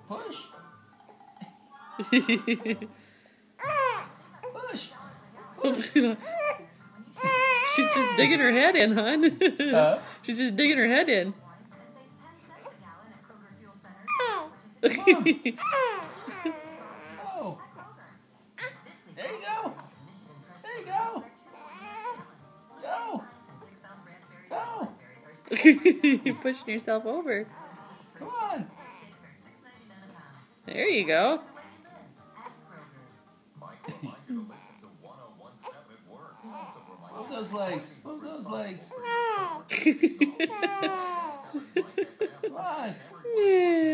Push. Push. Push. She's just digging her head in, hon. She's just digging her head in. Oh. There you go. There you go. Go. Go. You're pushing yourself over. Come on. There you go. Move those legs. Move those legs. Come on. Yeah.